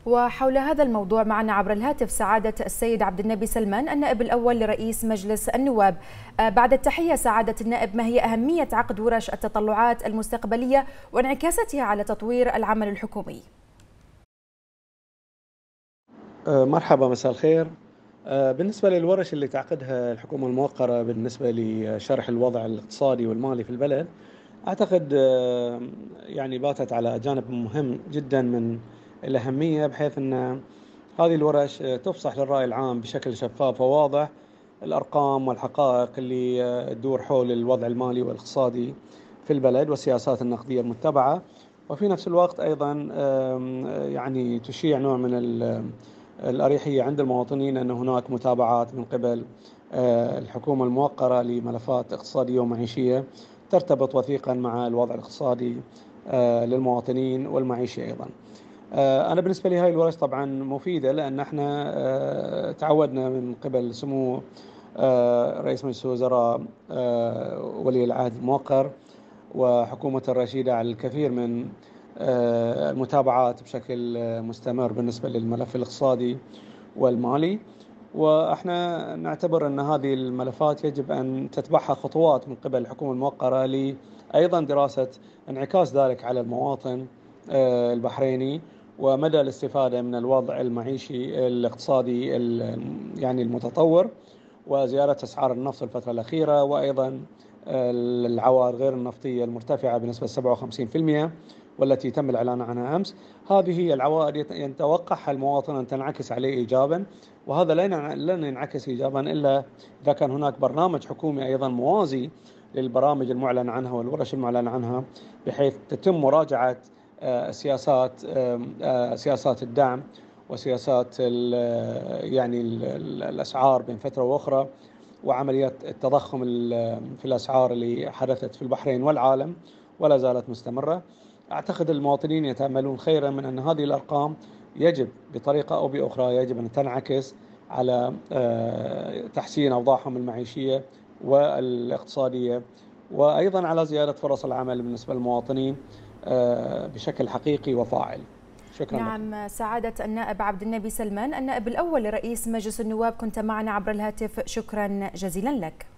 وحول هذا الموضوع معنا عبر الهاتف سعادة السيد عبد النبي سلمان النائب الأول لرئيس مجلس النواب. بعد التحية سعادة النائب، ما هي أهمية عقد ورش التطلعات المستقبلية وانعكاساتها على تطوير العمل الحكومي؟ مرحبا، مساء الخير. بالنسبة للورش اللي تعقدها الحكومة الموقرة بالنسبة لشرح الوضع الاقتصادي والمالي في البلد، أعتقد يعني باتت على جانب مهم جدا من الأهمية، بحيث أن هذه الورش تفصح للرأي العام بشكل شفاف وواضح الأرقام والحقائق اللي تدور حول الوضع المالي والاقتصادي في البلد والسياسات النقدية المتبعة، وفي نفس الوقت أيضا يعني تشيع نوع من الأريحية عند المواطنين أن هناك متابعات من قبل الحكومة الموقرة لملفات اقتصادية ومعيشية ترتبط وثيقا مع الوضع الاقتصادي للمواطنين والمعيشي أيضا. أنا بالنسبة لي هاي الورش طبعا مفيدة، لأن احنا تعودنا من قبل سمو رئيس مجلس الوزراء ولي العهد الموقر وحكومة الرشيدة على الكثير من المتابعات بشكل مستمر بالنسبة للملف الاقتصادي والمالي، واحنا نعتبر أن هذه الملفات يجب أن تتبعها خطوات من قبل الحكومة الموقرة أيضا دراسة انعكاس ذلك على المواطن البحريني ومدى الاستفادة من الوضع المعيشي الاقتصادي يعني المتطور، وزيادة أسعار النفط الفترة الأخيرة، وأيضا العوائد غير النفطية المرتفعة بنسبة 57% والتي تم الإعلان عنها أمس. هذه هي العوائد يتوقعها المواطن أن تنعكس عليه إيجابا، وهذا لن ينعكس إيجابا إلا إذا كان هناك برنامج حكومي أيضا موازي للبرامج المعلن عنها والورش المعلن عنها، بحيث تتم مراجعة سياسات الدعم وسياسات يعني الأسعار بين فترة وأخرى، وعمليات التضخم في الأسعار اللي حدثت في البحرين والعالم ولا زالت مستمرة. أعتقد المواطنين يتأملون خيرا من أن هذه الأرقام يجب بطريقة أو بأخرى يجب أن تنعكس على تحسين أوضاعهم المعيشية والاقتصادية، وأيضا على زيادة فرص العمل بالنسبة للمواطنين بشكل حقيقي وفاعل. شكرا نعم لك. سعادة النائب عبد النبي سلمان النائب الأول لرئيس مجلس النواب، كنت معنا عبر الهاتف، شكرا جزيلا لك.